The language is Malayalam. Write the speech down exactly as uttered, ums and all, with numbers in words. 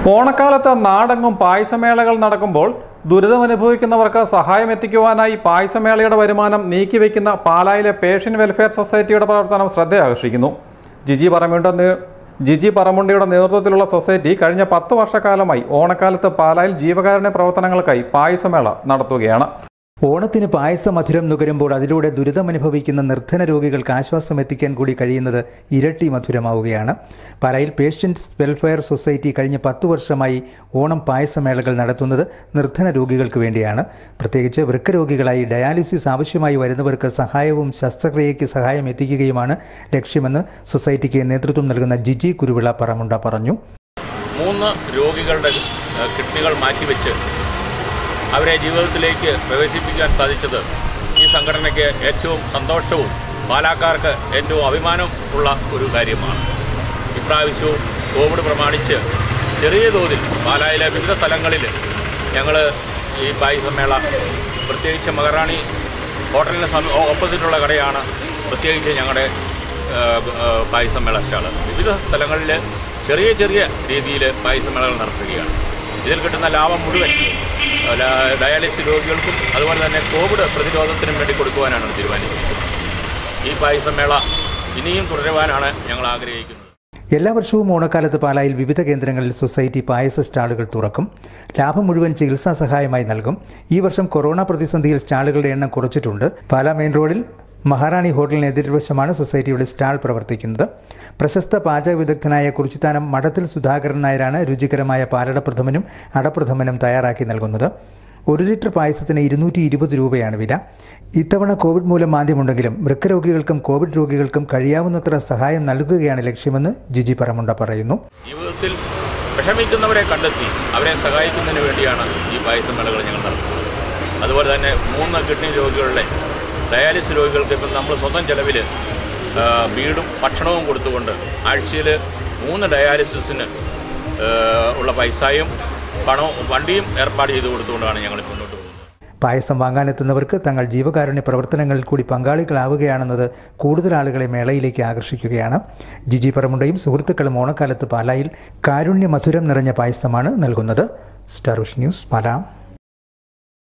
ഓണക്കാലത്ത് നാടെങ്ങും പായസമേളകൾ നടക്കുമ്പോൾ ദുരിതമനുഭവിക്കുന്നവർക്ക് സഹായം എത്തിക്കുവാനായി പായസമേളയുടെ വരുമാനം നീക്കിവെക്കുന്ന പാലായിലെ പേഷ്യൻ വെൽഫെയർ സൊസൈറ്റിയുടെ പ്രവർത്തനം ശ്രദ്ധയാകർഷിക്കുന്നു. ജിജി പറമുണ്ട ജിജി പറമുണ്ടയുടെ നേതൃത്വത്തിലുള്ള സൊസൈറ്റി കഴിഞ്ഞ പത്ത് വർഷക്കാലമായി ഓണക്കാലത്ത് പാലായിൽ ജീവകാരുണ്യ പ്രവർത്തനങ്ങൾക്കായി പായസമേള നടത്തുകയാണ്. ഓണത്തിന് പായസ മധുരം നുകരുമ്പോൾ അതിലൂടെ ദുരിതമനുഭവിക്കുന്ന നിർധന രോഗികൾക്ക് ആശ്വാസം എത്തിക്കാൻ കൂടി കഴിയുന്നത് ഇരട്ടി മധുരമാവുകയാണ്. പാലായിൽ പേഷ്യൻസ് വെൽഫെയർ സൊസൈറ്റി കഴിഞ്ഞ പത്തു വർഷമായി ഓണം പായസമേളകൾ നടത്തുന്നത് നിർധന രോഗികൾക്ക് വേണ്ടിയാണ്. പ്രത്യേകിച്ച് വൃക്കരോഗികളായി ഡയാലിസിസ് ആവശ്യമായി വരുന്നവർക്ക് സഹായവും ശസ്ത്രക്രിയയ്ക്ക് സഹായം എത്തിക്കുകയുമാണ് ലക്ഷ്യമെന്ന് സൊസൈറ്റിക്ക് നേതൃത്വം നൽകുന്ന ജിജി കുരുവിള പറമുണ്ട പറഞ്ഞു. മൂന്ന് രോഗികളുടെ കിഡ്നികൾ മാറ്റിവെച്ച് അവരെ ജീവിതത്തിലേക്ക് പ്രവേശിപ്പിക്കാൻ സാധിച്ചത് ഈ സംഘടനയ്ക്ക് ഏറ്റവും സന്തോഷവും പാലാക്കാർക്ക് ഏറ്റവും അഭിമാനം ഉള്ള ഒരു കാര്യമാണ്. ഇപ്രാവശ്യവും കോവിഡ് പ്രമാണിച്ച് ചെറിയ തോതിൽ പാലായിലെ വിവിധ സ്ഥലങ്ങളിൽ ഞങ്ങൾ ഈ പായസമേള, പ്രത്യേകിച്ച് മഹാറാണി ഹോട്ടലിന് ഓപ്പോസിറ്റുള്ള കടയാണ് പ്രത്യേകിച്ച് ഞങ്ങളുടെ പായസമേള സ്റ്റാൾ. വിവിധ സ്ഥലങ്ങളിൽ ചെറിയ ചെറിയ രീതിയിൽ പായസമേളകൾ നടത്തുകയാണ്. ഇതിൽ കിട്ടുന്ന ലാഭം മുഴുവൻ ഡയാലിസിസ് രോഗികൾക്കും അതുപോലെ തന്നെ കോവിഡ് പ്രതിരോധത്തിനും വേണ്ടി കൊടുക്കുവാനാണ് തീരുമാനിച്ചിരിക്കുന്നത്. ഈ പായസമേള ഇനിയും തുടരുവാനാണ് ഞങ്ങൾ ആഗ്രഹിക്കുന്നത്. എല്ലാ വർഷവും ഓണക്കാലത്ത് പാലായിൽ വിവിധ കേന്ദ്രങ്ങളിൽ സൊസൈറ്റി പായസ സ്റ്റാളുകൾ തുറക്കും. ലാഭം മുഴുവൻ ചികിത്സാ സഹായമായി നൽകും. ഈ വർഷം കൊറോണ പ്രതിസന്ധിയിൽ സ്റ്റാളുകളുടെ എണ്ണം കുറച്ചിട്ടുണ്ട്. പാലാ മെയിൻ റോഡിൽ മഹാറാണി ഹോട്ടലിന് എതിർവശമാണ് സൊസൈറ്റിയുടെ സ്റ്റാൾ പ്രവർത്തിക്കുന്നത്. പ്രശസ്ത പാചക വിദഗ്ധനായ കുറിച്ചിത്താനം മഠത്തിൽ സുധാകരൻ നായരാണ് രുചികരമായ പാലടപ്രഥമനും അടപ്രഥമനും തയ്യാറാക്കി നൽകുന്നത്. ഒരു ലിറ്റർ പായസത്തിന് ഇരുന്നൂറ്റി ഇരുപത് രൂപയാണ് വില. ഇത്തവണ കോവിഡ് മൂലം മാന്ദ്യമുണ്ടെങ്കിലും വൃക്കരോഗികൾക്കും കോവിഡ് രോഗികൾക്കും കഴിയാവുന്നത്ര സഹായം നൽകുകയാണ് ലക്ഷ്യമെന്ന് ജിജി പറമുണ്ട പറയുന്നു. ജീവിതത്തിൽ വിഷമിക്കുന്നവരെ കണ്ടെത്തി അവരെ സഹായിക്കുന്നതിന് വേണ്ടിയാണ് ഈ പായസമേളകൾ ഞങ്ങൾ നടത്തുന്നത്. അതുപോലെ തന്നെ മൂന്ന് കിഡ്നി രോഗികളുടെ ഡയാലിസിസ് രോഗികൾക്ക് ഇപ്പം നമ്മൾ സ്വന്തം ചെലവിൽ വീടും ഭക്ഷണവും കൊടുത്തുകൊണ്ട് ആഴ്ചയിൽ മൂന്ന് ഡയാലിസിസിന് ഉള്ള പൈസയും പണവും വണ്ടിയും ഏർപ്പാട് ചെയ്ത് കൊടുത്തുകൊണ്ടാണ് ഞങ്ങൾ മുന്നോട്ട് പോകുന്നത്. പായസം വാങ്ങാനെത്തുന്നവർക്ക് തങ്ങൾ ജീവകാരുണ്യ പ്രവർത്തനങ്ങളിൽ കൂടി പങ്കാളികളാവുകയാണെന്നത് കൂടുതൽ ആളുകളെ മേളയിലേക്ക് ആകർഷിക്കുകയാണ്. ജിജി പറമുണ്ടയും സുഹൃത്തുക്കളും ഓണക്കാലത്ത് പാലായിൽ കാരുണ്യ മധുരം നിറഞ്ഞ പായസമാണ് നൽകുന്നത്. Star vision news, Pala.